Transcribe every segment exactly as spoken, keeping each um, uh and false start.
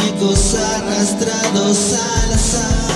muñecos arrastrados al azar.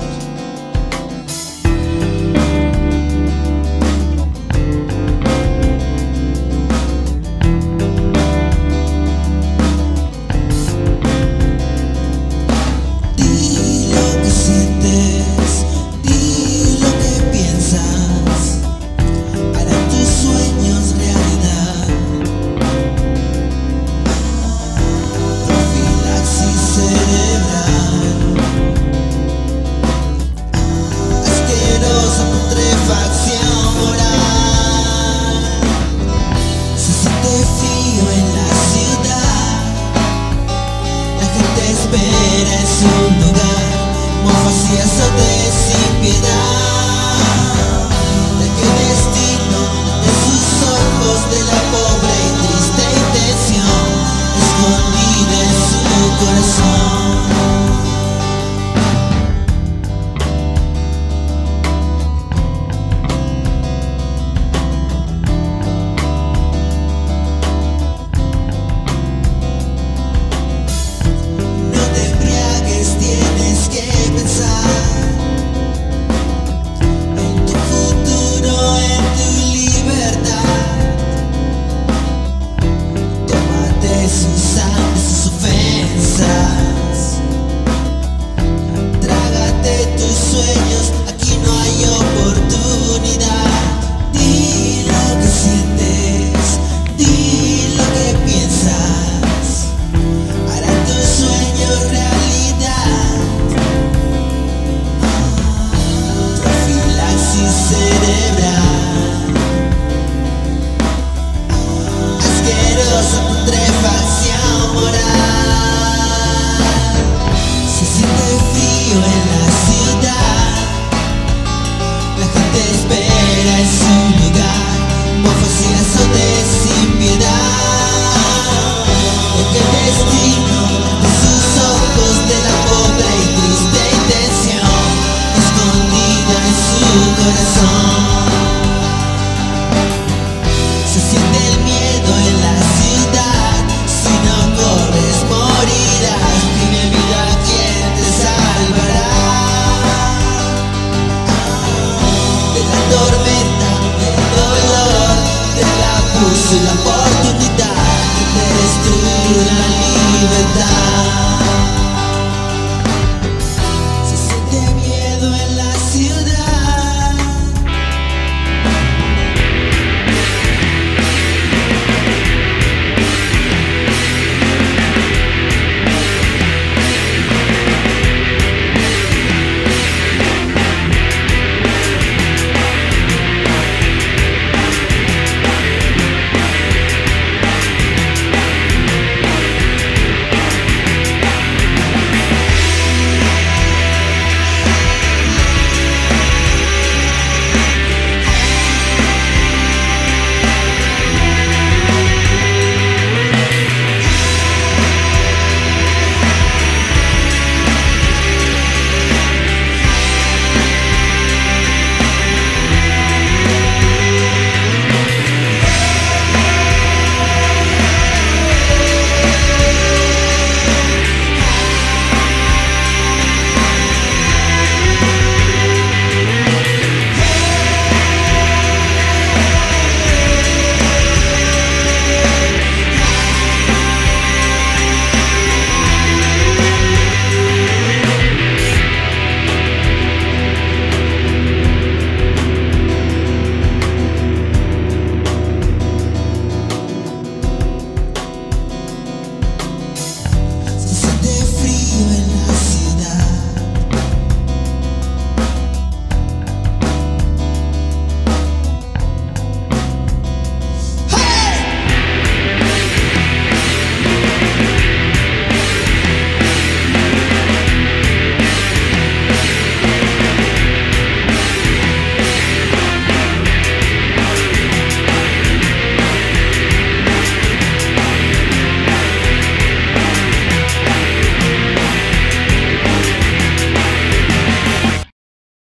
Espera en su lugar, mofas y azotes sin piedad. ¿De qué destino? De sus ojos, de la pobre y triste intención escondida en su corazón. Espera en su lugar, mofas y azotes sin piedad. ¿De qué destino? De sus ojos, de la pobre y triste intención escondida en su corazón. Se siente el miedo en la ciudad, si no corres morirás. Dime vida, ¿quién te salvará? Tormenta, el dolor, del abuso y la oportunidad de destruir la libertad.